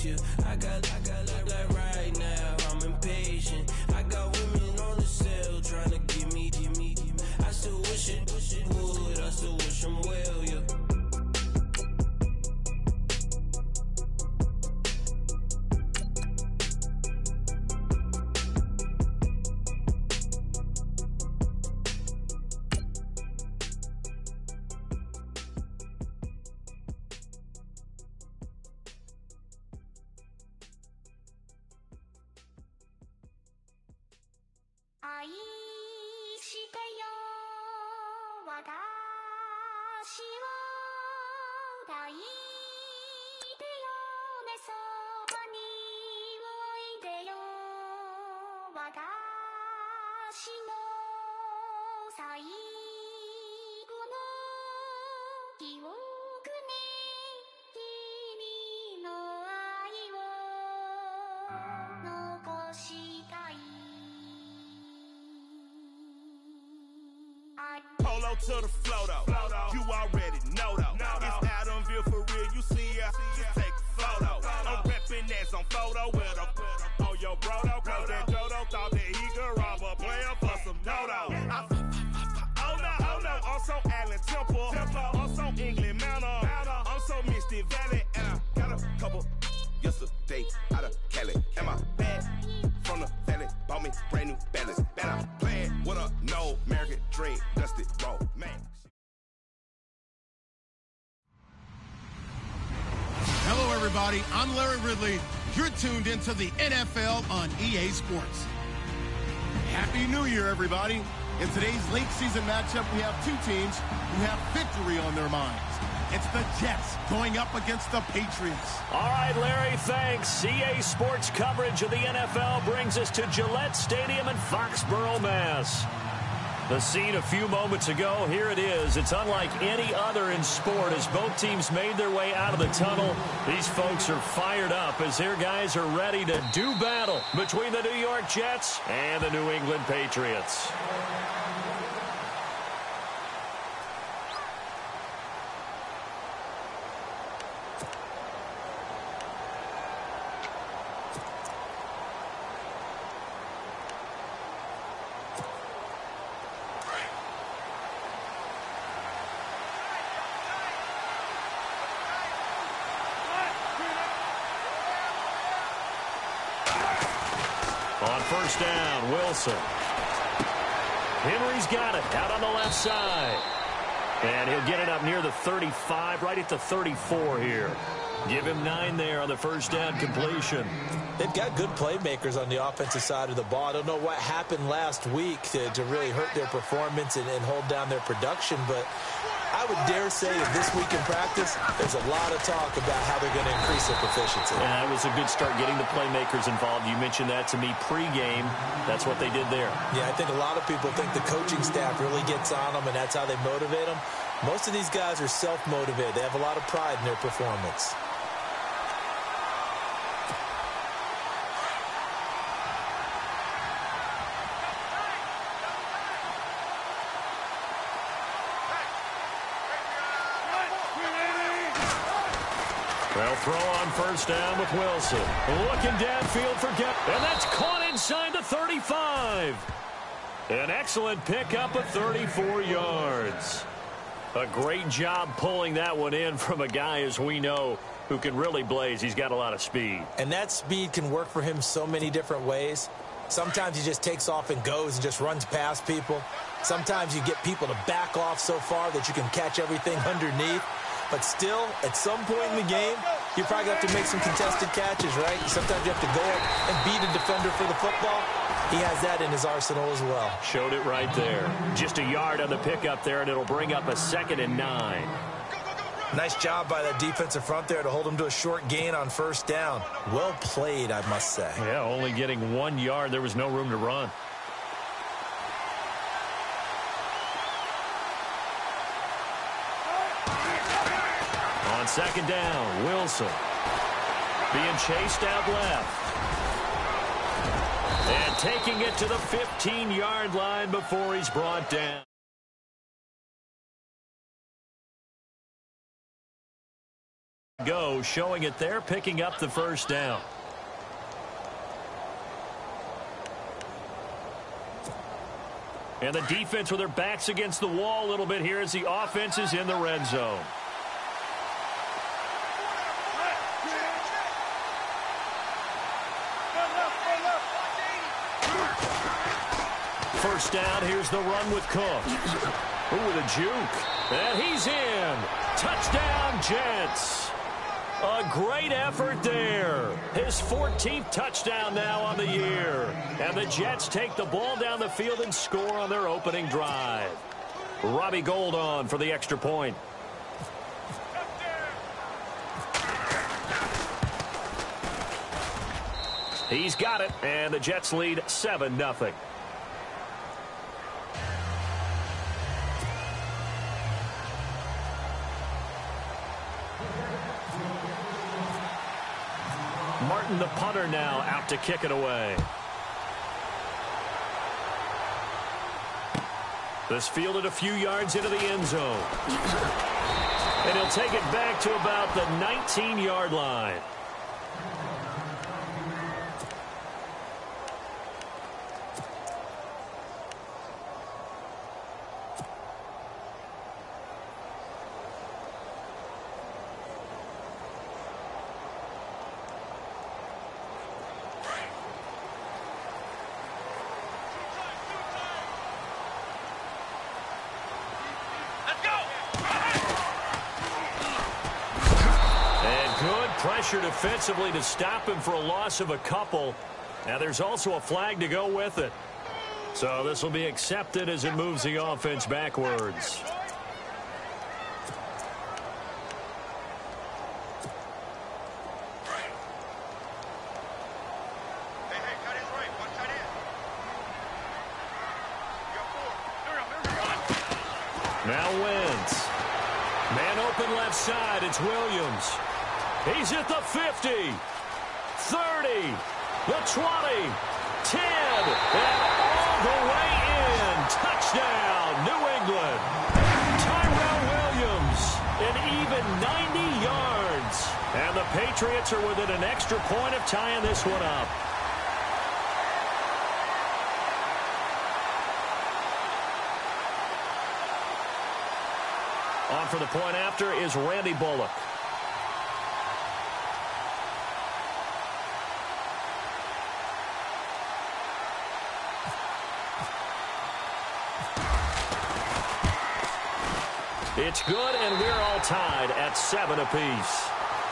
face you. I got like right now, I'm impatient. I got women on the cell trying to give me. I still wish it would, I still wish them well, yeah. Polo to the flow though, you already know though. It's Adamville for real, you see ya, just take a photo. I'm reppin' that's on photo with a on your bro though, cause that Jodo thought that he could rob a player for some dodo. Oh no, also Allen Temple, also England Mountain, also Misty Valley, and I got a couple yesterday out of Cali. And my bag from the valley bought me brand new balance. Bet I'm playing with a no American dream, dusty roll, man. Hello, everybody. I'm Larry Ridley. You're tuned into the NFL on EA Sports. Happy New Year, everybody. In today's late season matchup, we have two teams who have victory on their minds. It's the Jets going up against the Patriots. All right, Larry, thanks. EA Sports coverage of the NFL brings us to Gillette Stadium in Foxborough, Mass. The scene a few moments ago, here it is. It's unlike any other in sport as both teams made their way out of the tunnel. These folks are fired up as their guys are ready to do battle between the New York Jets and the New England Patriots. On first down, Wilson. Henry's got it out on the left side. And he'll get it up near the 35, right at the 34 here. Give him 9 there on the first down completion. They've got good playmakers on the offensive side of the ball. I don't know what happened last week to really hurt their performance and hold down their production, but I would dare say that this week in practice, there's a lot of talk about how they're going to increase their proficiency. And that was a good start getting the playmakers involved. You mentioned that to me pregame. That's what they did there. Yeah, I think a lot of people think the coaching staff really gets on them, and that's how they motivate them. Most of these guys are self-motivated. They have a lot of pride in their performance. They'll throw on first down with Wilson. Looking downfield for Gap. And that's caught inside the 35. An excellent pickup of 34 yards. A great job pulling that one in from a guy, as we know, who can really blaze. He's got a lot of speed. And that speed can work for him so many different ways. Sometimes he just takes off and goes and just runs past people. Sometimes you get people to back off so far that you can catch everything underneath. But still, at some point in the game, you probably have to make some contested catches, right? Sometimes you have to go up and beat a defender for the football. He has that in his arsenal as well. Showed it right there. Just a yard on the pickup there, and it'll bring up a 2nd and 9. Nice job by that defensive front there to hold him to a short gain on first down. Well played, I must say. Yeah, only getting 1 yard. There was no room to run. On 2nd down, Wilson being chased out left. And taking it to the 15-yard line before he's brought down. Go, showing it there, picking up the first down. And the defense with their backs against the wall a little bit here as the offense is in the red zone. First down, here's the run with Cook. Ooh, with a juke. And he's in. Touchdown, Jets. A great effort there. His 14th touchdown now on the year. And the Jets take the ball down the field and score on their opening drive. Robbie Gould on for the extra point. He's got it, and the Jets lead 7-0. Martin, the punter, now out to kick it away. This fielded a few yards into the end zone. And he'll take it back to about the 19-yard line. Pressure defensively to stop him for a loss of a couple. Now there's also a flag to go with it. So this will be accepted as it moves the offense backwards. Now Wentz. Man open left side. It's Williams. He's at the 50, 30, the 20, 10, and all the way in. Touchdown, New England. Tyrell Williams, an even 90 yards. And the Patriots are within an extra point of tying this one up. On for the point after is Randy Bullock. It's good, and we're all tied at 7 apiece.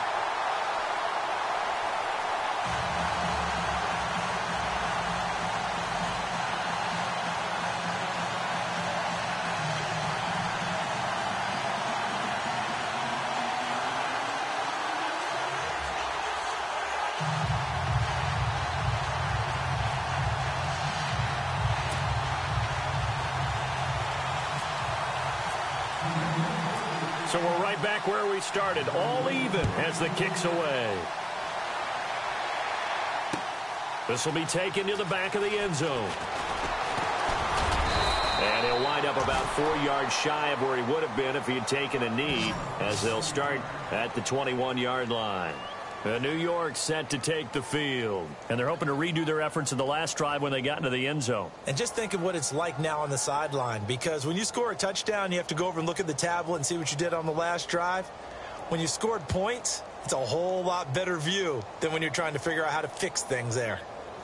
So we're right back where we started, all even as the kick's away. This will be taken to the back of the end zone. And he'll wind up about 4 yards shy of where he would have been if he had taken a knee, as they'll start at the 21-yard line. New York set to take the field. And they're hoping to redo their efforts in the last drive when they got into the end zone. And just think of what it's like now on the sideline, because when you score a touchdown, you have to go over and look at the tablet and see what you did on the last drive. When you scored points, it's a whole lot better view than when you're trying to figure out how to fix things there.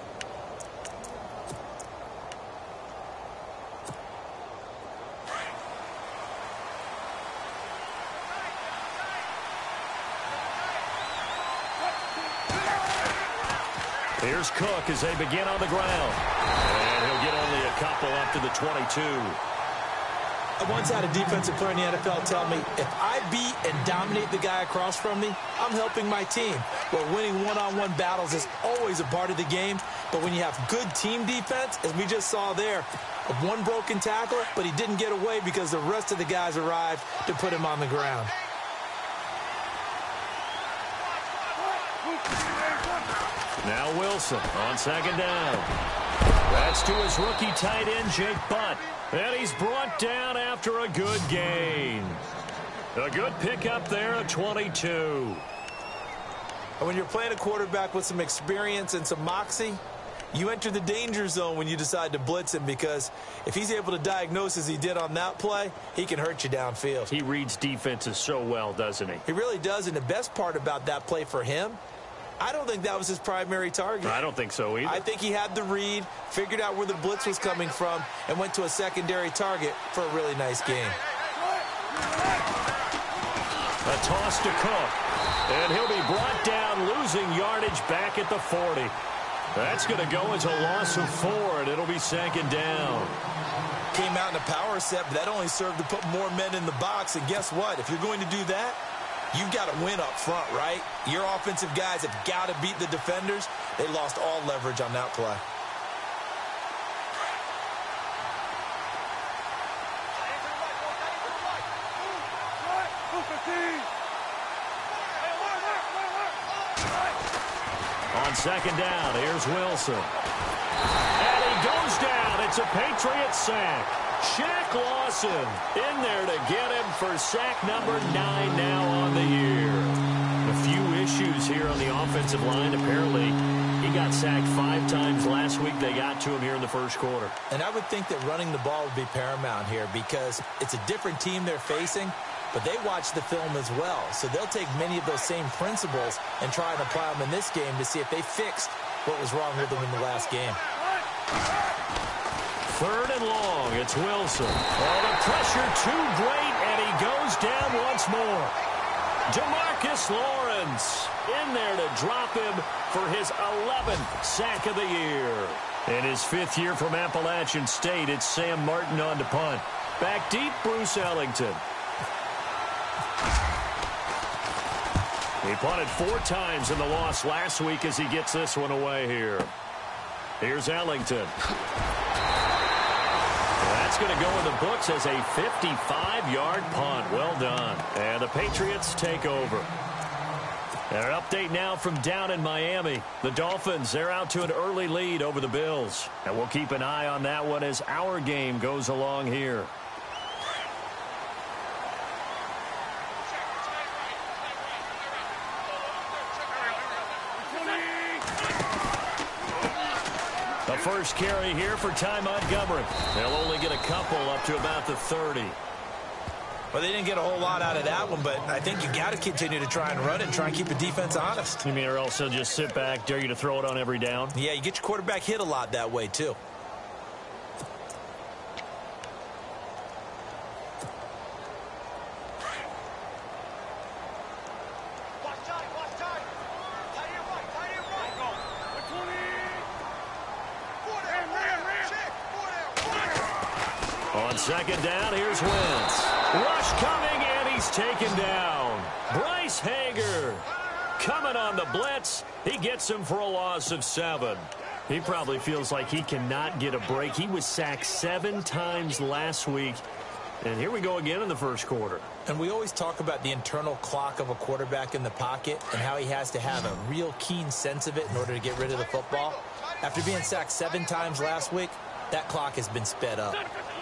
Here's Cook as they begin on the ground. And he'll get only a couple up to the 22. I once had a defensive player in the NFL tell me, if I beat and dominate the guy across from me, I'm helping my team. Well, winning one-on-one battles is always a part of the game. But when you have good team defense, as we just saw there, one broken tackle, but he didn't get away because the rest of the guys arrived to put him on the ground. Now Wilson on second down. That's to his rookie tight end, Jake Butt. And he's brought down after a good gain. A good pickup there at 22. And when you're playing a quarterback with some experience and some moxie, you enter the danger zone when you decide to blitz him, because if he's able to diagnose as he did on that play, he can hurt you downfield. He reads defenses so well, doesn't he? He really does, and the best part about that play for him, I don't think that was his primary target. I don't think so either. I think he had the read, figured out where the blitz was coming from, and went to a secondary target for a really nice game. A toss to Cook, and he'll be brought down, losing yardage back at the 40. That's going to go as a loss of 4, and it'll be 2nd down. Came out in a power set, but that only served to put more men in the box. And guess what? If you're going to do that, you've got to win up front, right? Your offensive guys have got to beat the defenders. They lost all leverage on that play. On 2nd down, here's Wilson. And he goes down. It's a Patriot sack. Shaq Lawson in there to get him for sack number 9 now on the year. A few issues here on the offensive line. Apparently, he got sacked 5 times last week. They got to him here in the first quarter. And I would think that running the ball would be paramount here, because it's a different team they're facing, but they watch the film as well. So they'll take many of those same principles and try and apply them in this game to see if they fixed what was wrong with them in the last game. 3rd and long. It's Wilson. Oh, the pressure too great, and he goes down once more. DeMarcus Lawrence in there to drop him for his 11th sack of the year. In his 5th year from Appalachian State, it's Sam Martin on to punt. Back deep, Bruce Ellington. He punted 4 times in the loss last week as he gets this one away here. Here's Ellington. That's going to go in the books as a 55-yard punt. Well done. And the Patriots take over. And an update now from down in Miami. The Dolphins, they're out to an early lead over the Bills. And we'll keep an eye on that one as our game goes along here. The first carry here for Ty Montgomery. They'll only get a couple up to about the 30. Well, they didn't get a whole lot out of that one, but I think you got to continue to try and run it and try and keep the defense honest. You mean, or else they'll just sit back, dare you to throw it on every down? Yeah, you get your quarterback hit a lot that way, too. On 2nd down, here's Wentz. Rush coming, and he's taken down. Bryce Hager coming on the blitz. He gets him for a loss of 7. He probably feels like he cannot get a break. He was sacked 7 times last week. And here we go again in the first quarter. And we always talk about the internal clock of a quarterback in the pocket and how he has to have a real keen sense of it in order to get rid of the football. After being sacked 7 times last week, that clock has been sped up.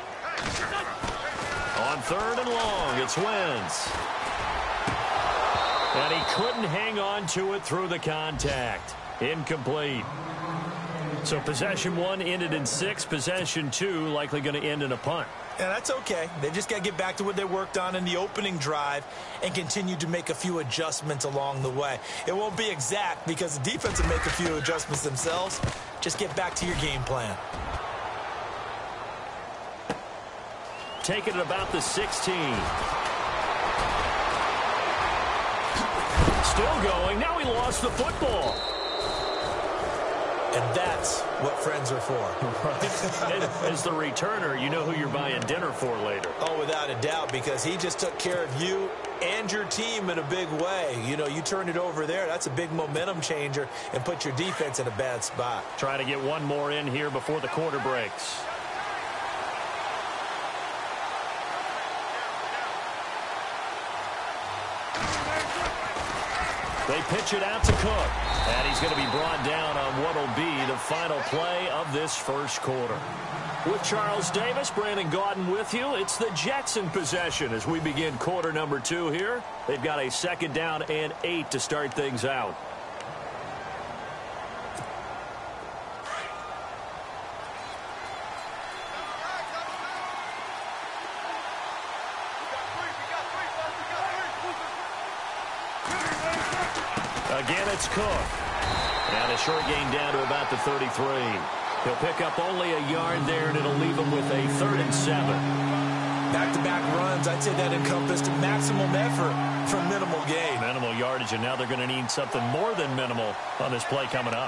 On 3rd and long, it's Wentz. And he couldn't hang on to it through the contact. Incomplete. So possession 1 ended in 6. Possession 2 likely going to end in a punt. And that's okay. They just got to get back to what they worked on in the opening drive and continue to make a few adjustments along the way. It won't be exact because the defense will make a few adjustments themselves. Just get back to your game plan. Taking it about the 16. Still going. Now he lost the football. And that's what friends are for. Right. As the returner, you know who you're buying dinner for later. Oh, without a doubt, because he just took care of you and your team in a big way. You know, you turned it over there. That's a big momentum changer and put your defense in a bad spot. Try to get one more in here before the quarter breaks. They pitch it out to Cook. And he's going to be brought down on what will be the final play of this first quarter. With Charles Davis, Brandon Gaudin with you. It's the Jets in possession as we begin quarter number 2 here. They've got a 2nd down and 8 to start things out. Again, it's Cook. And a short gain down to about the 33. He'll pick up only a yard there, and it'll leave him with a 3rd and 7. Back-to-back runs, I'd say that encompassed maximum effort for minimal gain. Minimal yardage, and now they're going to need something more than minimal on this play coming up.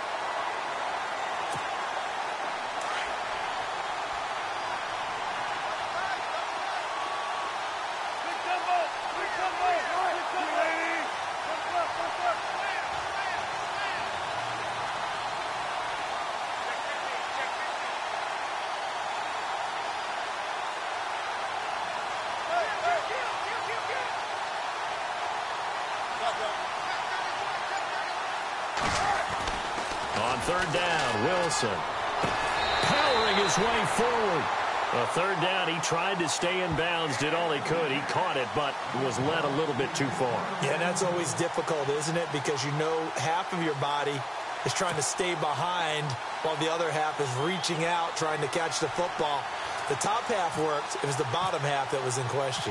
On 3rd down, Wilson powering his way forward. A 3rd down, he tried to stay in bounds, did all he could. He caught it, but was led a little bit too far. Yeah, that's always difficult, isn't it? Because you know half of your body is trying to stay behind while the other half is reaching out, trying to catch the football. The top half worked. It was the bottom half that was in question.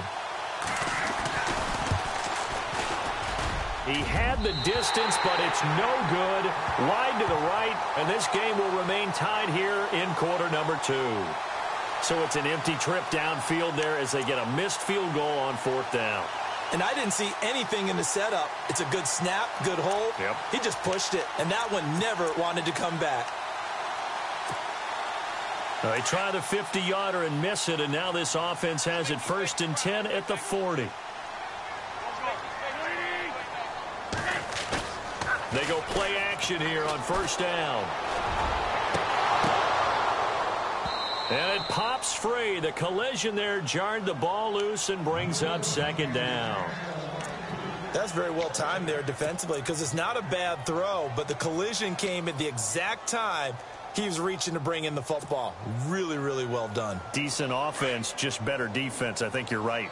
He had the distance, but it's no good. Wide to the right, and this game will remain tied here in quarter number 2. So it's an empty trip downfield there as they get a missed field goal on 4th down. And I didn't see anything in the setup. It's a good snap, good hold. Yep. He just pushed it, and that one never wanted to come back. They try the 50-yarder and miss it, and now this offense has it 1st and 10 at the 40. They go play action here on 1st down. And it pops free. The collision there jarred the ball loose and brings up 2nd down. That's very well timed there defensively because it's not a bad throw, but the collision came at the exact time he was reaching to bring in the football. Really, really well done. Decent offense, just better defense. I think you're right.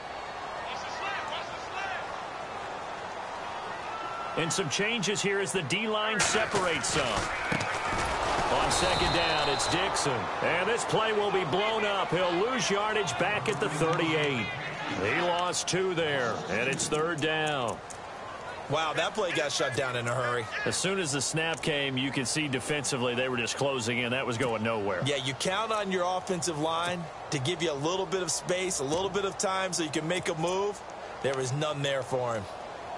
And some changes here as the D-line separates some. On 2nd down, it's Dixon. And this play will be blown up. He'll lose yardage back at the 38. He lost 2 there, and it's 3rd down. Wow, that play got shut down in a hurry. As soon as the snap came, you could see defensively they were just closing in. That was going nowhere. Yeah, you count on your offensive line to give you a little bit of space, a little bit of time so you can make a move. There was none there for him.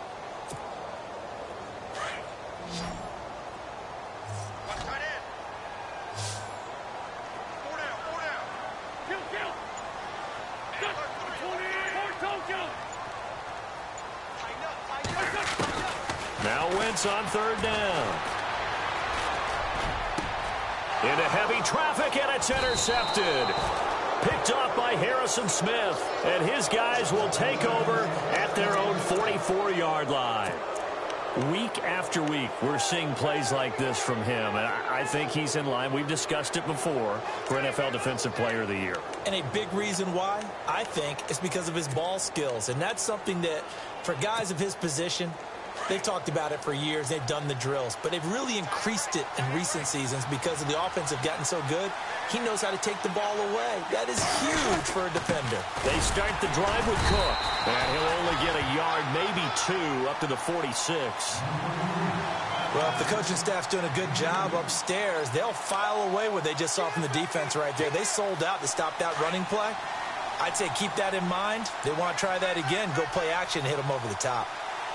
Now Wentz on 3rd down. Into heavy traffic, and it's intercepted. Picked off by Harrison Smith, and his guys will take over at their own 44-yard line. Week after week, we're seeing plays like this from him, and I think he's in line. We've discussed it before for NFL Defensive Player of the Year. And a big reason why, I think, is because of his ball skills, and that's something that, for guys of his position, they've talked about it for years. They've done the drills, but they've really increased it in recent seasons because of the offense have gotten so good. He knows how to take the ball away. That is huge for a defender. They start the drive with Cook, and he'll only get a yard, maybe 2, up to the 46. Well, if the coaching staff's doing a good job upstairs, they'll file away what they just saw from the defense right there. They sold out to stop that running play. I'd say keep that in mind. They want to try that again, go play action, hit them over the top.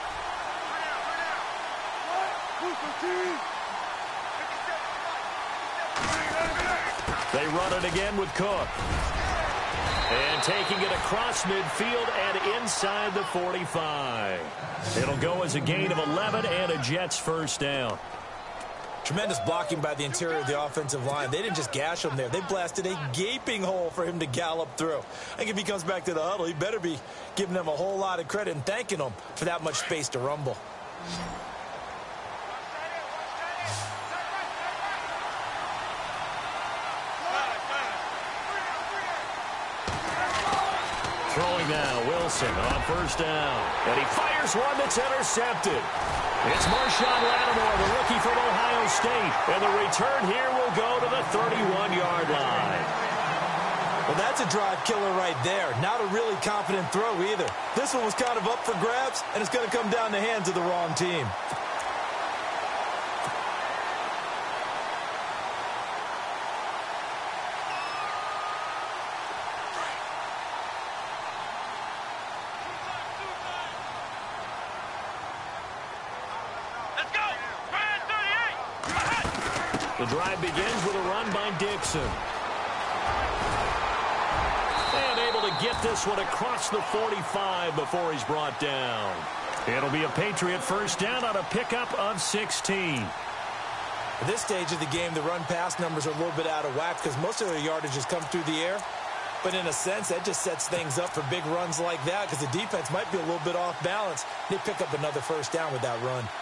They run it again with Cook. And taking it across midfield and inside the 45. It'll go as a gain of 11 and a Jets 1st down. Tremendous blocking by the interior of the offensive line. They didn't just gash him there. They blasted a gaping hole for him to gallop through. I think if he comes back to the huddle, he better be giving them a whole lot of credit and thanking them for that much space to rumble. Throwing now, Wilson on 1st down. And he fires one that's intercepted. It's Marshawn Lattimore, the rookie from Ohio State. And the return here will go to the 31-yard line. Well, that's a drive killer right there. Not a really confident throw either. This one was kind of up for grabs, and it's going to come down the hands of the wrong team. The drive begins with a run by Dixon. And able to get this one across the 45 before he's brought down. It'll be a Patriot first down on a pickup of 16. At this stage of the game, the run-pass numbers are a little bit out of whack because most of their yardage has come through the air. But in a sense, that just sets things up for big runs like that because the defense might be a little bit off balance. They pick up another first down with that run.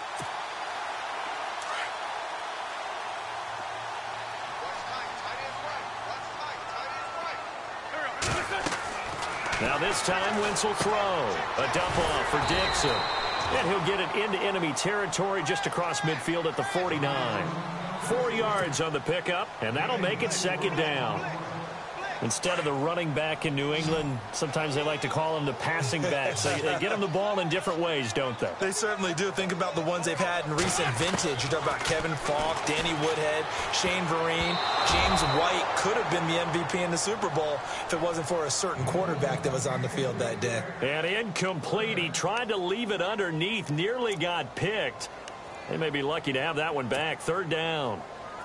Now this time, Wentz will throw. A dump off for Dixon. And he'll get it into enemy territory just across midfield at the 49. 4 yards on the pickup, and that'll make it second down. Instead of the running back in New England, sometimes they like to call them the passing backs. They get them the ball in different ways, don't they? They certainly do. Think about the ones they've had in recent vintage. You're talking about Kevin Falk, Danny Woodhead, Shane Vereen, James White could have been the MVP in the Super Bowl if it wasn't for a certain quarterback that was on the field that day. And incomplete. He tried to leave it underneath, nearly got picked. They may be lucky to have that one back. Third down.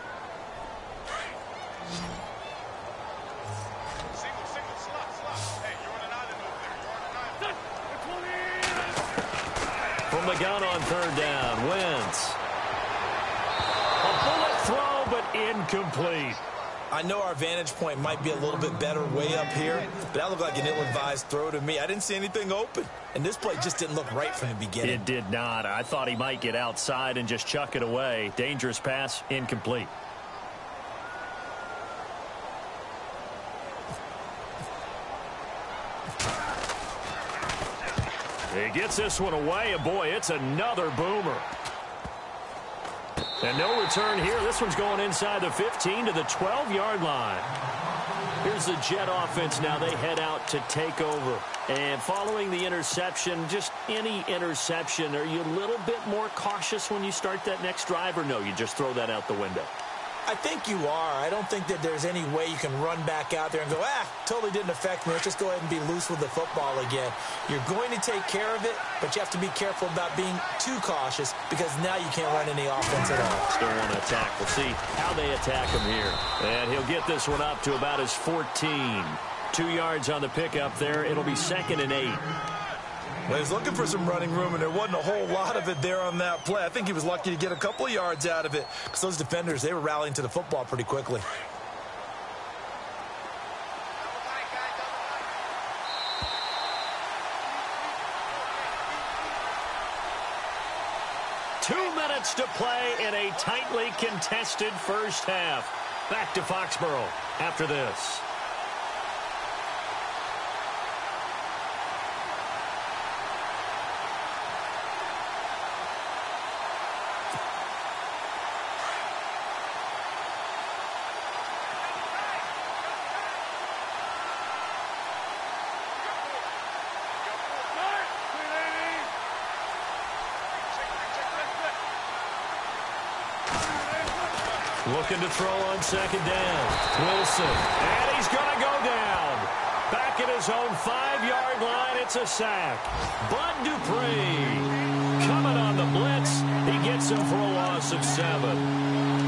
From the gun on third down, Wentz. A bullet throw, but incomplete. I know our vantage point might be a little bit better way up here, but that looked like an ill-advised throw to me. I didn't see anything open, and this play just didn't look right from the beginning. It did not. I thought he might get outside and just chuck it away. Dangerous pass, incomplete. He gets this one away, and boy, it's another boomer. And no return here. This one's going inside the 15 to the 12-yard line. Here's the Jet offense now. They head out to take over. And following the interception, just any interception, are you a little bit more cautious when you start that next drive, or no, you just throw that out the window? I think you are. I don't think that there's any way you can run back out there and go, totally didn't affect me. Let's just go ahead and be loose with the football again. You're going to take care of it, but you have to be careful about being too cautious because now you can't run any offense at all. Still want to attack. We'll see how they attack him here. And he'll get this one up to about his 14. 2 yards on the pickup there. It'll be 2nd and 8. Well, he was looking for some running room, and there wasn't a whole lot of it there on that play. I think he was lucky to get a couple of yards out of it because those defenders, they were rallying to the football pretty quickly. Two minutes to play in a tightly contested first half. Back to Foxborough after this. Looking to throw on second down. Wilson. And he's going to go down. Back at his own 5-yard line. It's a sack. Bud Dupree coming on the blitz. He gets him for a loss of 7.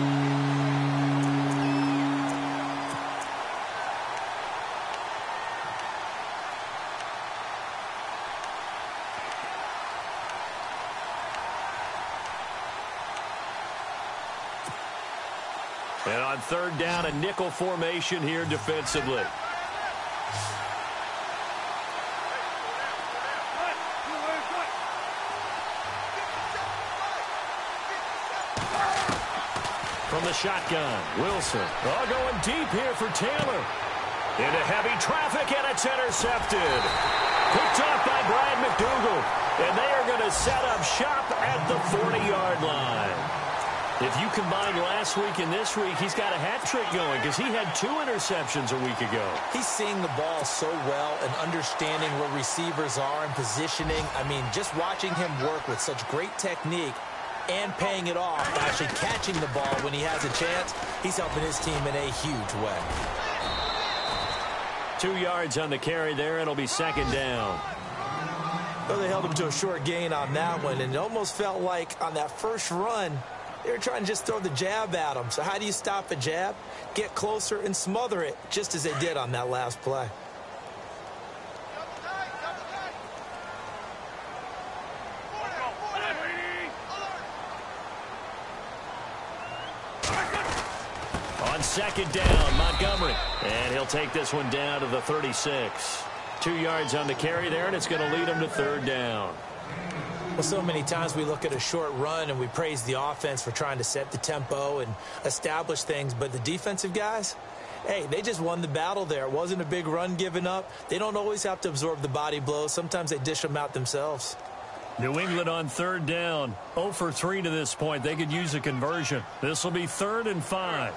And on third down, a nickel formation here defensively. From the shotgun, Wilson. Oh, going deep here for Taylor. Into heavy traffic, and it's intercepted. Picked off by Brad McDougal. And they are going to set up shop at the 40-yard line. If you combine last week and this week, he's got a hat trick going because he had 2 interceptions a week ago. He's seeing the ball so well and understanding where receivers are and positioning. I mean, just watching him work with such great technique and paying it off, actually catching the ball when he has a chance, he's helping his team in a huge way. 2 yards on the carry there. It'll be second down. Well, they held him to a short gain on that one, and it almost felt like on that first run, They were trying to just throw the jab at him. So how do you stop a jab? Get closer and smother it, just as they did on that last play. On second down, Montgomery. And he'll take this one down to the 36. 2 yards on the carry there, and it's going to lead him to third down. Well, so many times we look at a short run and we praise the offense for trying to set the tempo and establish things, but the defensive guys, hey, they just won the battle there. It wasn't a big run given up. They don't always have to absorb the body blows. Sometimes they dish them out themselves. New England on third down. 0 for 3 to this point. They could use a conversion. This will be 3rd and 5.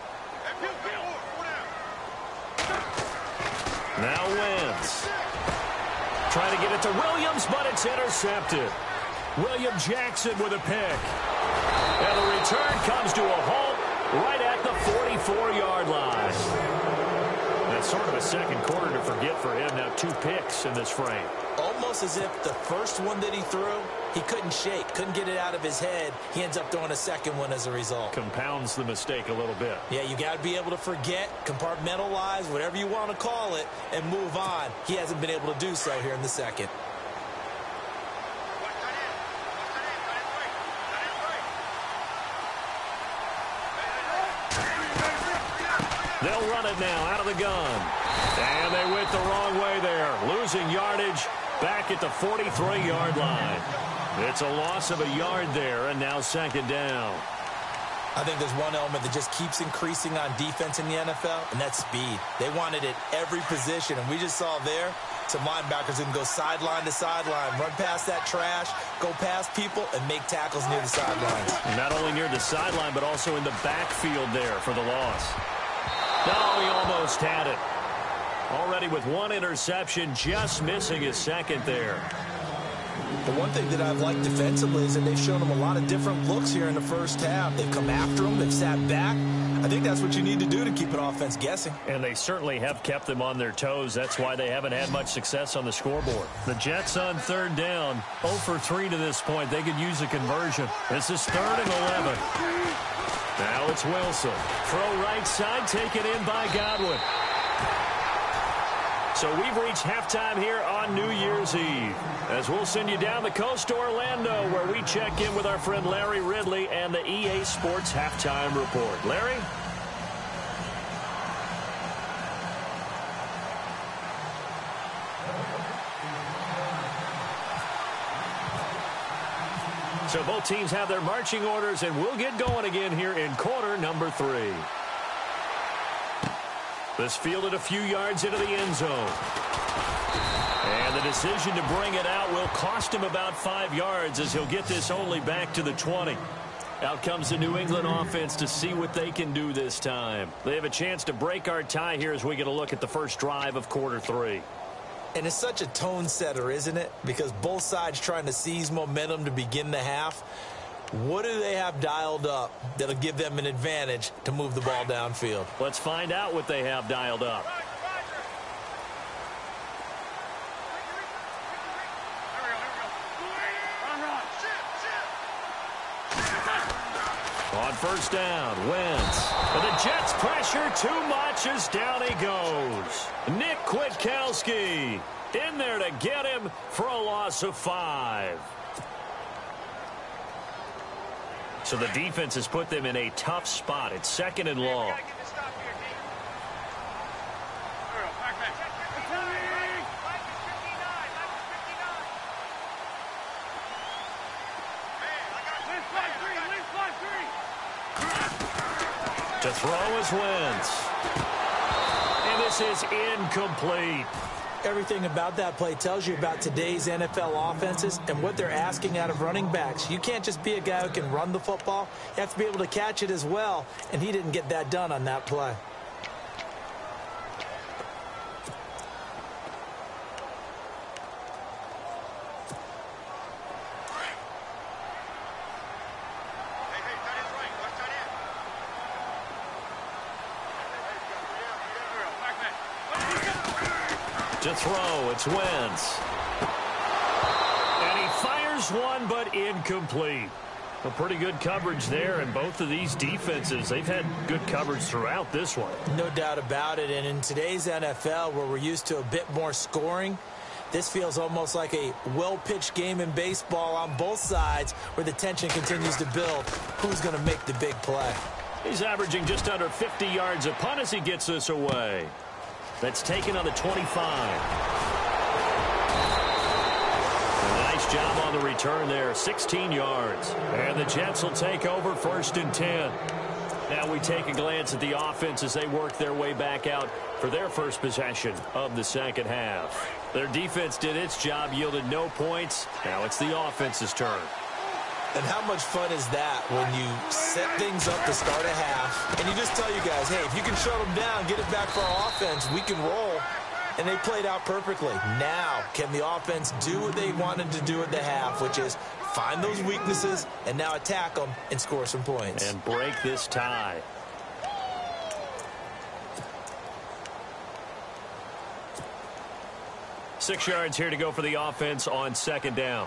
Now Wentz. Trying to get it to Williams, but it's intercepted. William Jackson with a pick. And the return comes to a halt right at the 44-yard line. That's sort of a second quarter to forget for him. Now 2 picks in this frame. Almost as if the first one that he threw, he couldn't shake, couldn't get it out of his head. He ends up throwing a second one as a result. Compounds the mistake a little bit. Yeah, you got to be able to forget, compartmentalize, whatever you want to call it, and move on. He hasn't been able to do so here in the second. They'll run it now out of the gun. And they went the wrong way there. Losing yardage back at the 43-yard line. It's a loss of a yard there, and now second down. I think there's one element that just keeps increasing on defense in the NFL, and that's speed. They want it at every position, and we just saw there some linebackers who can go sideline to sideline, run past that trash, go past people, and make tackles near the sidelines. Not only near the sideline, but also in the backfield there for the loss. No, he almost had it. Already with 1 interception, just missing his second there. The one thing that I've liked defensively is that they've shown him a lot of different looks here in the first half. They've come after him. They've sat back. I think that's what you need to do to keep an offense guessing. And they certainly have kept them on their toes. That's why they haven't had much success on the scoreboard. The Jets on third down, 0 for 3 to this point. They could use a conversion. This is 3rd and 11. Now it's Wilson. Throw right side, taken in by Godwin. So we've reached halftime here on New Year's Eve, as we'll send you down the coast to Orlando, where we check in with our friend Larry Ridley and the EA Sports Halftime Report. Larry? So both teams have their marching orders, and we'll get going again here in quarter number 3. This fielded a few yards into the end zone. And the decision to bring it out will cost him about 5 yards, as he'll get this only back to the 20. Out comes the New England offense to see what they can do this time. They have a chance to break our tie here as we get a look at the first drive of quarter 3. And it's such a tone setter, isn't it? Because both sides trying to seize momentum to begin the half. What do they have dialed up that'll give them an advantage to move the ball downfield? Let's find out what they have dialed up. On first down, Wentz. And the Jets pressure too much as down he goes. Nick Kwiatkowski in there to get him for a loss of 5. So the defense has put them in a tough spot. It's 2nd and long. To throw is Wentz. And this is incomplete. Everything about that play tells you about today's NFL offenses and what they're asking out of running backs. You can't just be a guy who can run the football. You have to be able to catch it as well, and he didn't get that done on that play. To throw, it's Wentz. And he fires one, but incomplete. A pretty good coverage there, and both of these defenses, they've had good coverage throughout this one. No doubt about it, and in today's NFL, where we're used to a bit more scoring, this feels almost like a well-pitched game in baseball on both sides where the tension continues to build. Who's going to make the big play? He's averaging just under 50 yards a punt as he gets this away. That's taken on the 25. Nice job on the return there, 16 yards. And the Jets will take over 1st and 10. Now we take a glance at the offense as they work their way back out for their first possession of the second half. Their defense did its job, yielded no points. Now it's the offense's turn. And how much fun is that when you set things up to start a half and you just tell you guys, hey, if you can shut them down, get it back for our offense, we can roll. And they played out perfectly. Now, can the offense do what they wanted to do at the half, which is find those weaknesses and now attack them and score some points. And break this tie. Six yards here to go for the offense on second down.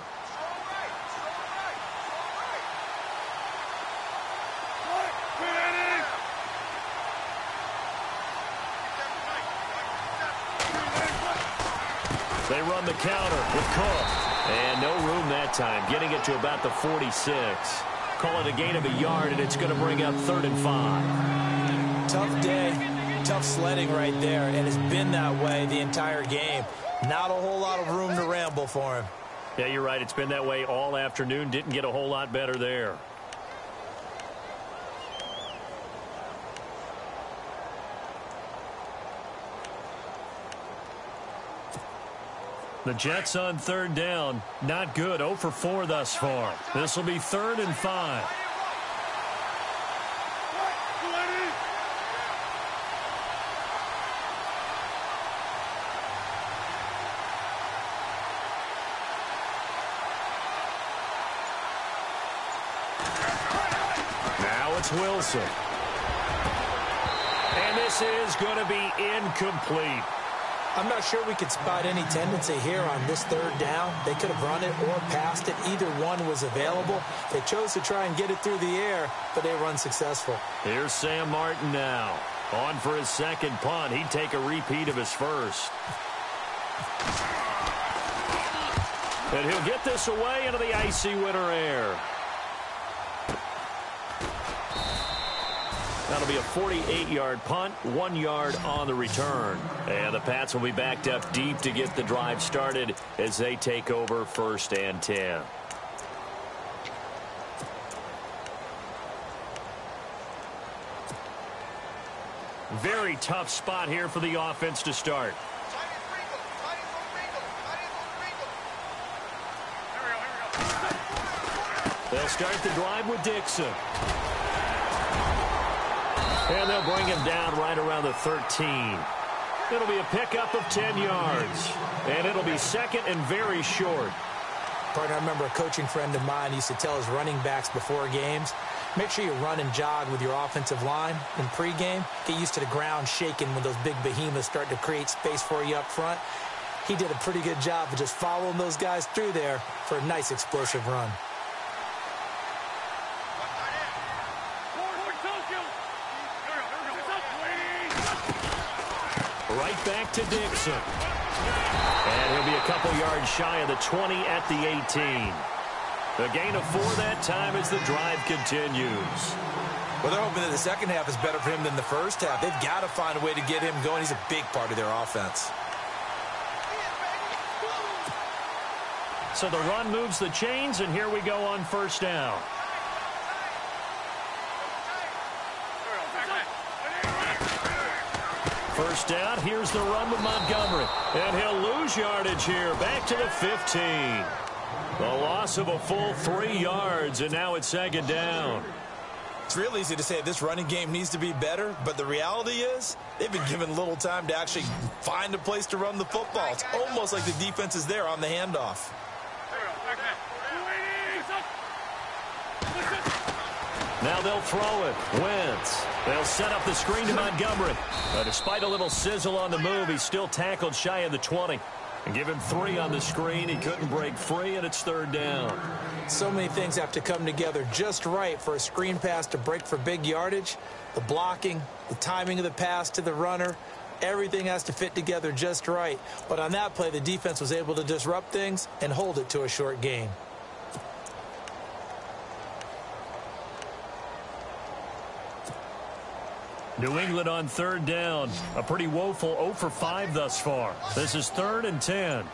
They run the counter with Cook. And no room that time, getting it to about the 46. Call it a gain of a yard, and it's going to bring up 3rd and 5. Tough day, tough sledding right there, and it's been that way the entire game. Not a whole lot of room to ramble for him. Yeah, you're right. It's been that way all afternoon. Didn't get a whole lot better there. The Jets on 3rd down. Not good. 0 for 4 thus far. This will be 3rd and 5. Now it's Wilson. And this is going to be incomplete. I'm not sure we could spot any tendency here on this 3rd down. They could have run it or passed it. Either one was available. They chose to try and get it through the air, but they were unsuccessful. Here's Sam Martin now. On for his second punt. He'd take a repeat of his first. And he'll get this away into the icy winter air. That'll be a 48-yard punt, 1 yard on the return. And the Pats will be backed up deep to get the drive started as they take over 1st and 10. Very tough spot here for the offense to start. They'll start the drive with Dixon. And they'll bring him down right around the 13. It'll be a pickup of 10 yards. And it'll be 2nd and very short. Partner, I remember a coaching friend of mine used to tell his running backs before games, make sure you run and jog with your offensive line in pregame. Get used to the ground shaking when those big behemoths start to create space for you up front. He did a pretty good job of just following those guys through there for a nice explosive run. Right back to Dixon. And he'll be a couple yards shy of the 20 at the 18. The gain of 4 that time as the drive continues. Well, they're hoping that the second half is better for him than the first half. They've got to find a way to get him going. He's a big part of their offense. So the run moves the chains, and here we go on 1st down. First down, here's the run with Montgomery. And he'll lose yardage here, back to the 15. The loss of a full 3 yards, and now it's 2nd down. It's real easy to say this running game needs to be better, but the reality is they've been given little time to actually find a place to run the football. It's almost like the defense is there on the handoff. Now they'll throw it. Wentz. They'll set up the screen to Montgomery. Despite a little sizzle on the move, he's still tackled shy of the 20. And give him 3 on the screen. He couldn't break free, and it's 3rd down. So many things have to come together just right for a screen pass to break for big yardage. The blocking, the timing of the pass to the runner, everything has to fit together just right. But on that play, the defense was able to disrupt things and hold it to a short gain. New England on third down. A pretty woeful 0 for 5 thus far. This is 3rd and 10.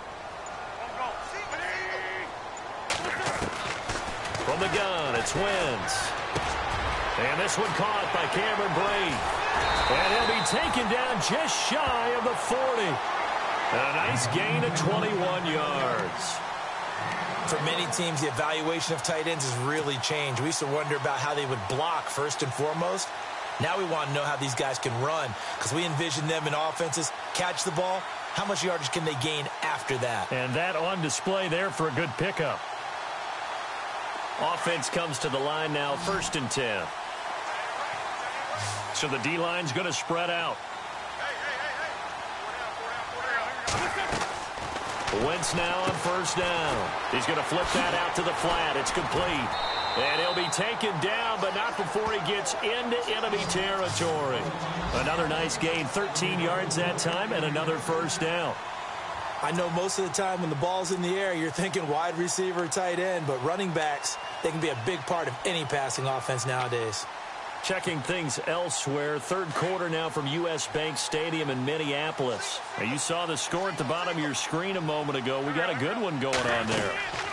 From the gun, it's Wentz. And this one caught by Cameron Brate. And he'll be taken down just shy of the 40. And a nice gain of 21 yards. For many teams, the evaluation of tight ends has really changed. We used to wonder about how they would block first and foremost. Now we want to know how these guys can run, because we envision them in offenses catch the ball. How much yardage can they gain after that? And that on display there for a good pickup. Offense comes to the line now, 1st and 10. So the D-line's going to spread out. Wentz now on 1st down. He's going to flip that out to the flat. It's complete. And he'll be taken down, but not before he gets into enemy territory. Another nice gain, 13 yards that time, and another 1st down. I know most of the time when the ball's in the air, you're thinking wide receiver, tight end, but running backs, they can be a big part of any passing offense nowadays. Checking things elsewhere, 3rd quarter now from U.S. Bank Stadium in Minneapolis. Now, you saw the score at the bottom of your screen a moment ago. We got a good one going on there.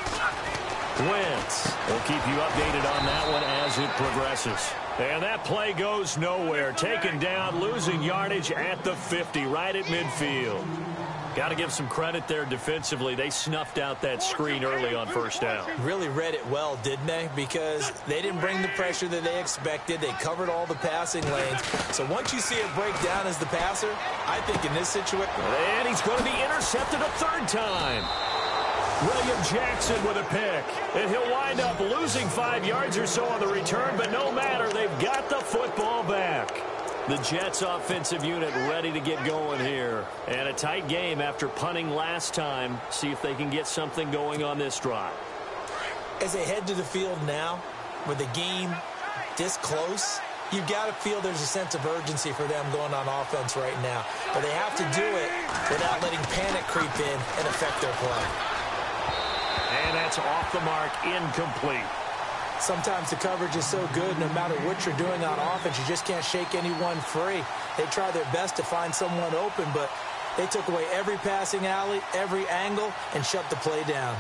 Wentz will keep you updated on that one as it progresses. And that play goes nowhere. Taken down, losing yardage at the 50, right at midfield. Got to give some credit there defensively. They snuffed out that screen early on 1st down. Really read it well, didn't they? Because they didn't bring the pressure that they expected. They covered all the passing lanes. So once you see it break down as the passer, I think in this situation... And he's going to be intercepted a 3rd time. William Jackson with a pick. And he'll wind up losing 5 yards or so on the return, but no matter, they've got the football back. The Jets offensive unit ready to get going here. And a tight game after punting last time. See if they can get something going on this drive. As they head to the field now, with the game this close, you've got to feel there's a sense of urgency for them going on offense right now. But they have to do it without letting panic creep in and affect their play. And that's off the mark, incomplete. Sometimes the coverage is so good, no matter what you're doing on offense, you just can't shake anyone free. They try their best to find someone open, but they took away every passing alley, every angle, and shut the play down.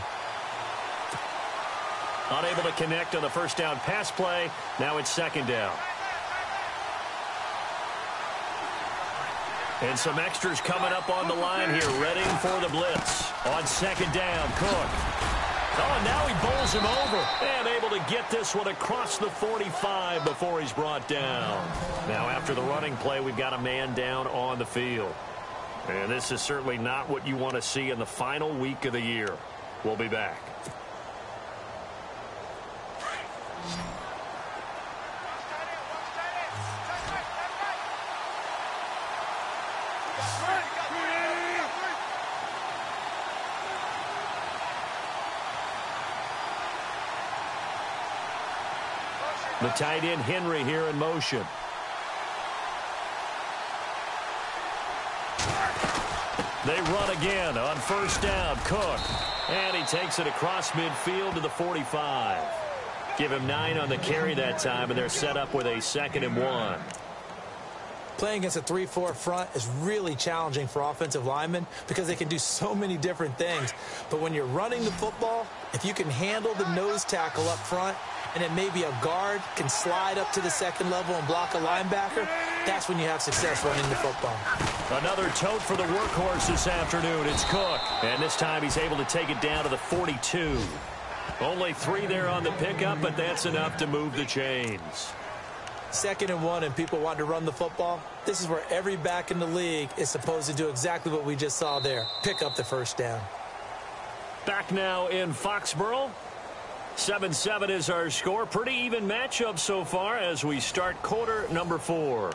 Unable to connect on the 1st down pass play. Now it's 2nd down. And some extras coming up on the line here, ready for the blitz. On 2nd down, Cook. Oh, and now he bowls him over. And able to get this one across the 45 before he's brought down. Now, after the running play, we've got a man down on the field. And this is certainly not what you want to see in the final week of the year. We'll be back. The tight end Henry here in motion. They run again on 1st down. Cook. And he takes it across midfield to the 45. Give him 9 on the carry that time, and they're set up with a 2nd and 1. Playing against a 3-4 front is really challenging for offensive linemen because they can do so many different things. But when you're running the football, if you can handle the nose tackle up front, and then maybe a guard can slide up to the 2nd level and block a linebacker, that's when you have success running the football. Another tote for the workhorse this afternoon. It's Cook. And this time he's able to take it down to the 42. Only 3 there on the pickup, but that's enough to move the chains. 2nd and 1, and people want to run the football. This is where every back in the league is supposed to do exactly what we just saw there. Pick up the 1st down. Back now in Foxborough. 7-7 is our score. Pretty even matchup so far as we start quarter number 4.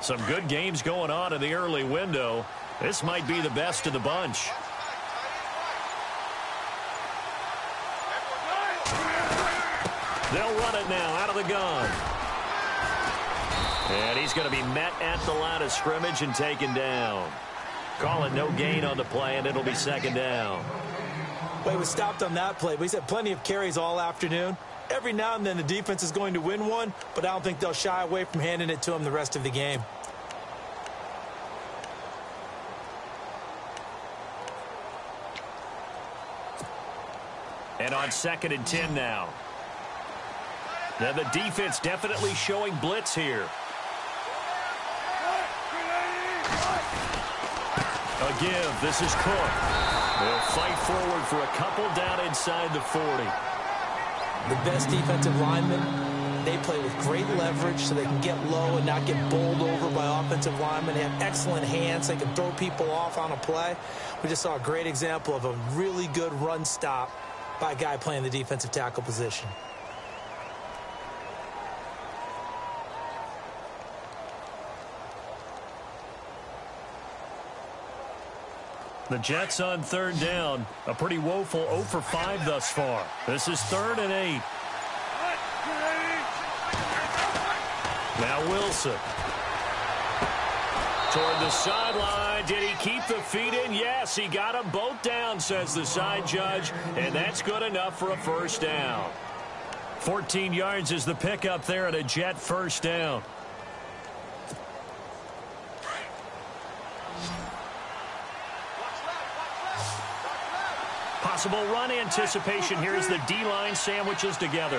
Some good games going on in the early window. This might be the best of the bunch. They'll run it now out of the gun. And he's going to be met at the line of scrimmage and taken down. Call it no gain on the play, and it'll be second down. Well, he was stopped on that play, but he's had plenty of carries all afternoon. Every now and then the defense is going to win one, but I don't think they'll shy away from handing it to him the rest of the game. And on 2nd and 10 now. Now the defense definitely showing blitz here. A give. This is Cook. They'll fight forward for a couple down inside the 40. The best defensive linemen, they play with great leverage so they can get low and not get bowled over by offensive linemen. They have excellent hands. They can throw people off on a play. We just saw a great example of a really good run stop by a guy playing the defensive tackle position. The Jets on 3rd down. A pretty woeful 0 for 5 thus far. This is 3rd and 8. Now Wilson. Toward the sideline. Did he keep the feet in? Yes, he got them both down, says the side judge. And that's good enough for a first down. 14 yards is the pickup there at a Jet first down. Possible run anticipation here as the D-line sandwiches together.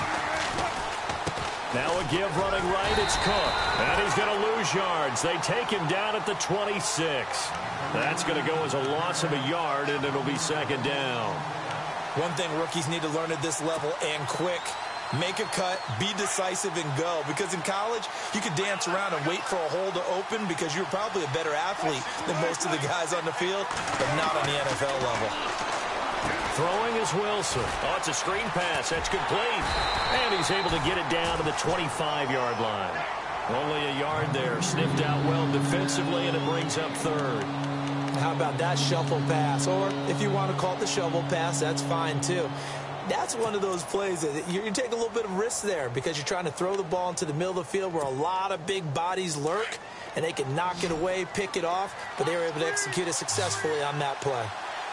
Now a give running right. It's Cook. And he's going to lose yards. They take him down at the 26. That's going to go as a loss of a yard, and it'll be second down. One thing rookies need to learn at this level, and quick, make a cut, be decisive, and go. Because in college, you could dance around and wait for a hole to open because you're probably a better athlete than most of the guys on the field, but not on the NFL level. Throwing is Wilson. Oh, it's a screen pass. That's complete. And he's able to get it down to the 25-yard line. Only a yard there. Sniffed out well defensively, and it brings up 3rd. How about that shuffle pass? Or if you want to call it the shovel pass, that's fine too. That's one of those plays that you take a little bit of risk there because you're trying to throw the ball into the middle of the field where a lot of big bodies lurk, and they can knock it away, pick it off, but they were able to execute it successfully on that play.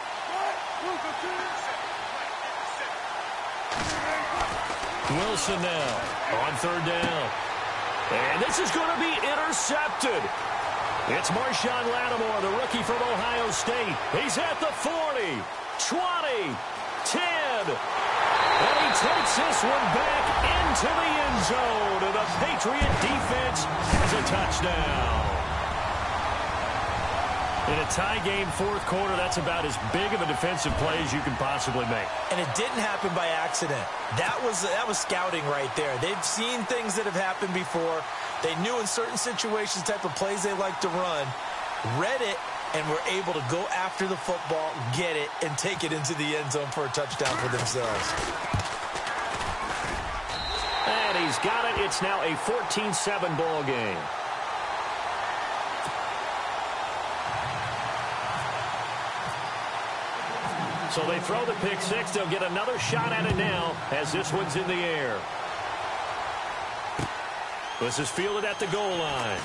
Wilson now on 3rd down. And this is going to be intercepted. It's Marshawn Lattimore, the rookie from Ohio State. He's at the 40, 20, 10. And he takes this one back into the end zone. And the Patriot defense has a touchdown. In a tie game 4th quarter, that's about as big of a defensive play as you can possibly make. And it didn't happen by accident. That was scouting right there. They've seen things that have happened before. They knew in certain situations the type of plays they like to run, read it, and were able to go after the football, get it, and take it into the end zone for a touchdown for themselves. And he's got it. It's now a 14-7 ball game. So they throw the pick six. They'll get another shot at it now as this one's in the air. This is fielded at the goal line.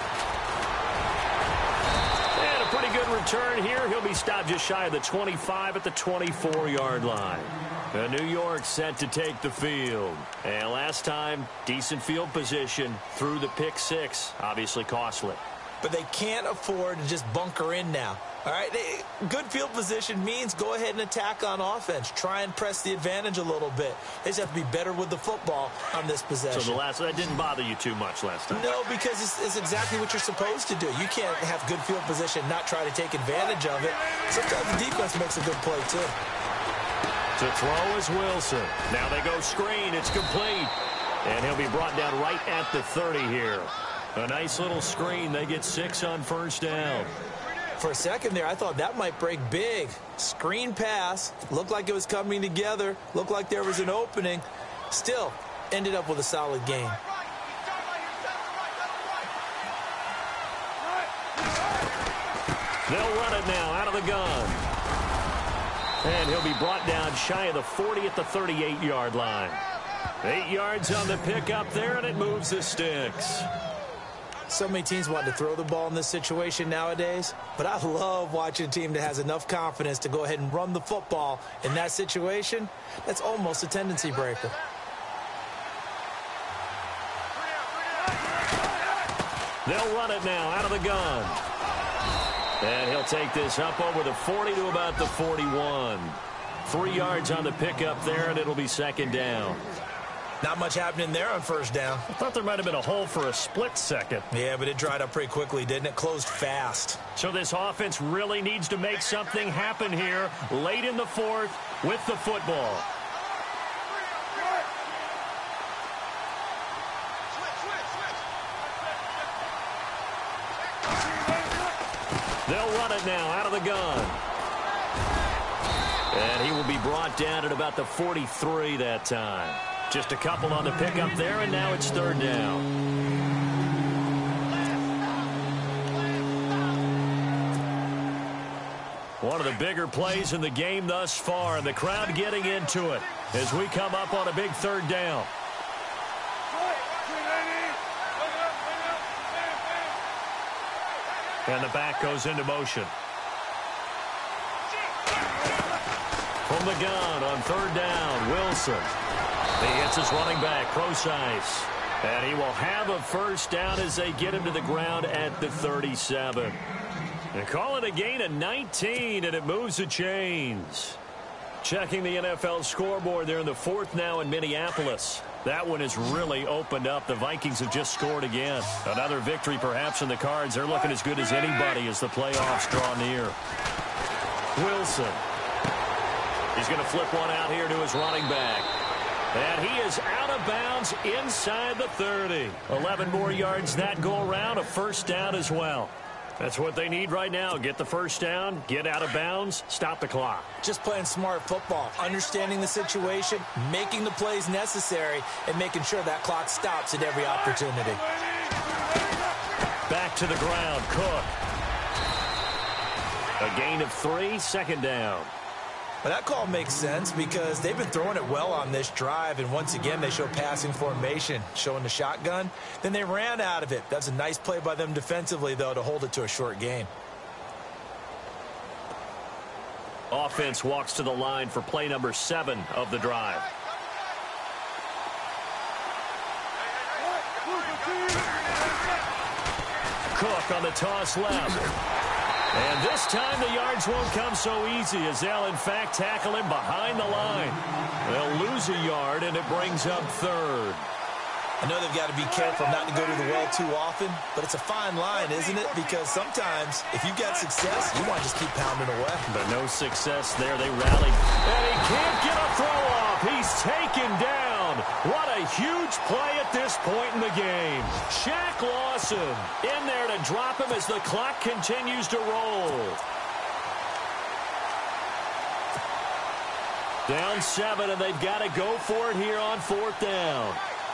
And a pretty good return here. He'll be stopped just shy of the 25 at the 24-yard line. New York set to take the field. And last time, decent field position through the pick six. Obviously costly. But they can't afford to just bunker in now. All right, good field position means go ahead and attack on offense. Try and press the advantage a little bit. They just have to be better with the football on this possession. So that didn't bother you too much last time? No, because it's exactly what you're supposed to do. You can't have good field position, not try to take advantage of it. Sometimes the defense makes a good play, too. To throw is Wilson. Now they go screen. It's complete. And he'll be brought down right at the 30 here. A nice little screen. They get 6 on first down. For a second there, I thought that might break big. Screen pass. Looked like it was coming together. Looked like there was an opening. Still, ended up with a solid game. They'll run it now out of the gun. And he'll be brought down shy of the 40 at the 38-yard line. 8 yards on the pickup there, and it moves the sticks. So many teams want to throw the ball in this situation nowadays, but I love watching a team that has enough confidence to go ahead and run the football in that situation. That's almost a tendency breaker. They'll run it now out of the gun. And he'll take this up over the 40 to about the 41. 3 yards on the pickup there, and it'll be second down. Not much happening there on first down. I thought there might have been a hole for a split second. Yeah, but it dried up pretty quickly, didn't it? Closed fast. So this offense really needs to make something happen here late in the fourth with the football. They'll run it now out of the gun. And he will be brought down at about the 43 that time. Just a couple on the pickup there, and now it's third down. One of the bigger plays in the game thus far, and the crowd getting into it as we come up on a big third down. And the back goes into motion. From the gun on third down, Wilson. He hits his running back, Procise. And he will have a first down as they get him to the ground at the 37. They call it a gain of 19, and it moves the chains. Checking the NFL scoreboard there in the fourth now in Minneapolis. That one has really opened up. The Vikings have just scored again. Another victory perhaps in the cards. They're looking as good as anybody as the playoffs draw near. Wilson. He's going to flip one out here to his running back. And he is out of bounds inside the 30. 11 more yards that go around. A first down as well. That's what they need right now. Get the first down, get out of bounds, stop the clock. Just playing smart football, understanding the situation, making the plays necessary, and making sure that clock stops at every opportunity. Back to the ground, Cook. A gain of 3, second down. But that call makes sense because they've been throwing it well on this drive, and once again they show passing formation, showing the shotgun. Then they ran out of it. That's a nice play by them defensively, though, to hold it to a short gain. Offense walks to the line for play number 7 of the drive. Cook on the toss left. And this time the yards won't come so easy as they'll, in fact, tackle him behind the line. They'll lose a yard, and it brings up third. I know they've got to be careful not to go to the well too often, but it's a fine line, isn't it? Because sometimes, if you've got success, you want to just keep pounding away. But no success there. They rallied. And he can't get a throw off. He's taken down. What a huge play at this point in the game. Shaq Lawson in there to drop him as the clock continues to roll. Down 7, and they've got to go for it here on fourth down.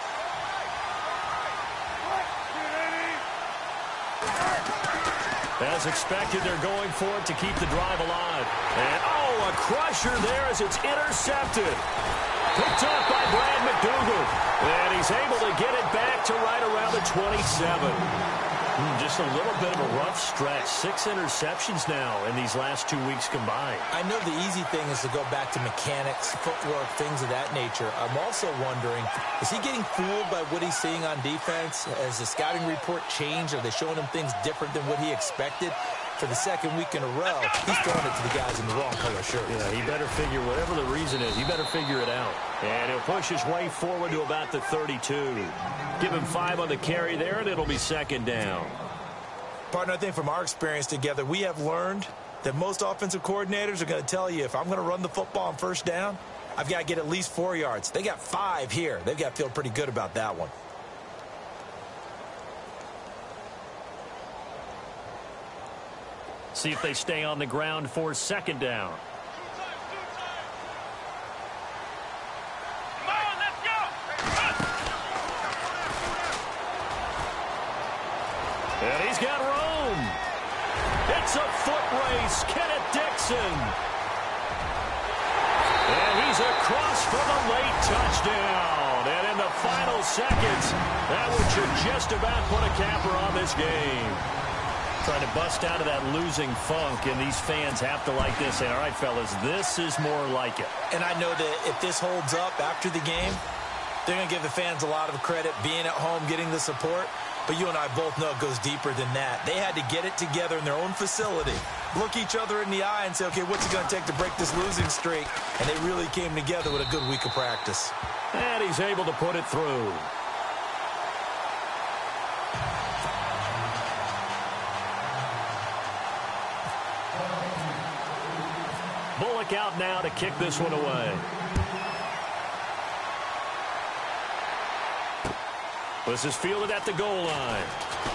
As expected, they're going for it to keep the drive alive. And, oh, a crusher there as it's intercepted. Picked up by Brad McDougal. And he's able to get it back to right around the 27. Just a little bit of a rough stretch. 6 interceptions now in these last 2 weeks combined. I know the easy thing is to go back to mechanics, footwork, things of that nature. I'm also wondering, is he getting fooled by what he's seeing on defense? Has the scouting report changed? Are they showing him things different than what he expected? For the second week in a row, he's throwing it to the guys in the wrong color shirts. Yeah, he better figure, whatever the reason is, he better figure it out. And he'll push his way forward to about the 32. Give him 5 on the carry there, and it'll be second down. Partner, I think from our experience together, we have learned that most offensive coordinators are going to tell you, if I'm going to run the football on first down, I've got to get at least 4 yards. They got 5 here. They've got to feel pretty good about that one. See if they stay on the ground for second down. Come on, let's go! And he's got room. It's a foot race. Kenneth Dixon. And he's across for the late touchdown. And in the final seconds, that should just about put a capper on this game. Trying to bust out of that losing funk, and these fans have to like this. Say, all right, fellas, this is more like it. And I know that if this holds up after the game, they're going to give the fans a lot of credit being at home, getting the support. But you and I both know it goes deeper than that. They had to get it together in their own facility, look each other in the eye and say, okay, what's it going to take to break this losing streak? And they really came together with a good week of practice. And he's able to put it through. Bullock out now to kick this one away. This is fielded at the goal line.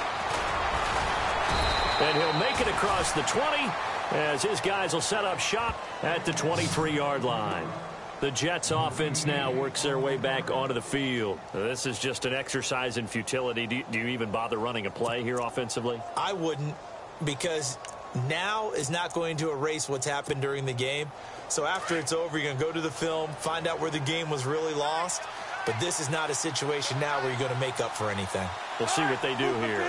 And he'll make it across the 20 as his guys will set up shop at the 23-yard line. The Jets offense now works their way back onto the field. This is just an exercise in futility. Do you even bother running a play here offensively? I wouldn't, because now is not going to erase what's happened during the game. So after it's over, you're going to go to the film, find out where the game was really lost. But this is not a situation now where you're going to make up for anything. We'll see what they do here.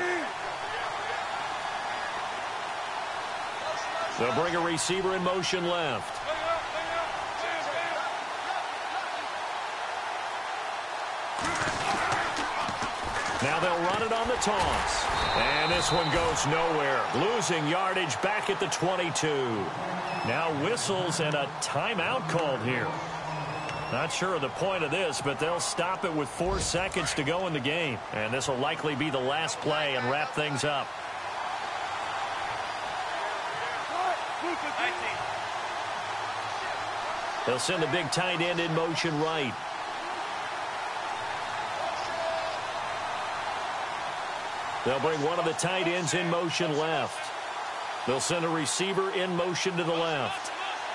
They'll bring a receiver in motion left. Now they'll run it on the toss. And this one goes nowhere. Losing yardage back at the 22. Now whistles and a timeout called here. Not sure of the point of this, but they'll stop it with 4 seconds to go in the game. And this will likely be the last play and wrap things up. They'll send the big tight end in motion right. They'll bring one of the tight ends in motion left. They'll send a receiver in motion to the left.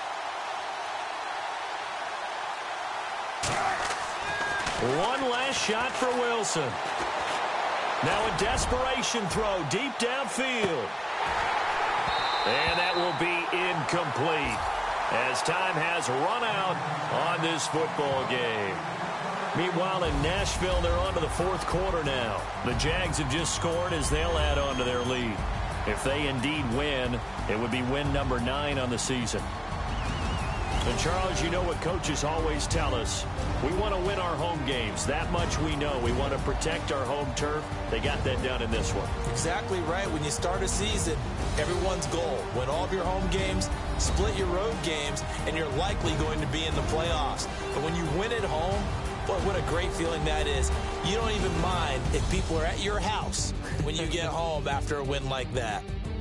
One last shot for Wilson. Now a desperation throw deep downfield. And that will be incomplete as time has run out on this football game. Meanwhile, in Nashville, they're on to the fourth quarter now. The Jags have just scored as they'll add on to their lead. If they indeed win, it would be win number 9 on the season. And, Charles, you know what coaches always tell us. We want to win our home games. That much we know. We want to protect our home turf. They got that done in this one. Exactly right. When you start a season, everyone's goal, win all of your home games, split your road games, and you're likely going to be in the playoffs. But when you win at home, boy, what a great feeling that is. You don't even mind if people are at your house when you get home after a win like that.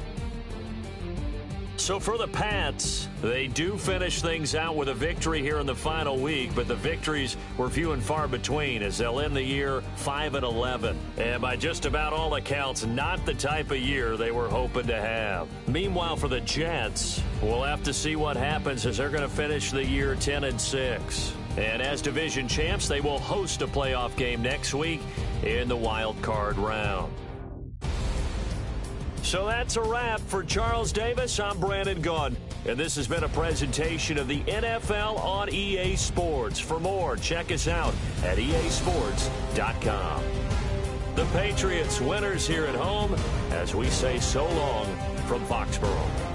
So for the Pats, they do finish things out with a victory here in the final week, but the victories were few and far between as they'll end the year 5-11. And by just about all accounts, not the type of year they were hoping to have. Meanwhile, for the Jets, we'll have to see what happens as they're going to finish the year 10-6. And as division champs, they will host a playoff game next week in the wild card round. So that's a wrap for Charles Davis. I'm Brandon Gaudin, and this has been a presentation of the NFL on EA Sports. For more, check us out at easports.com. The Patriots winners here at home as we say so long from Foxborough.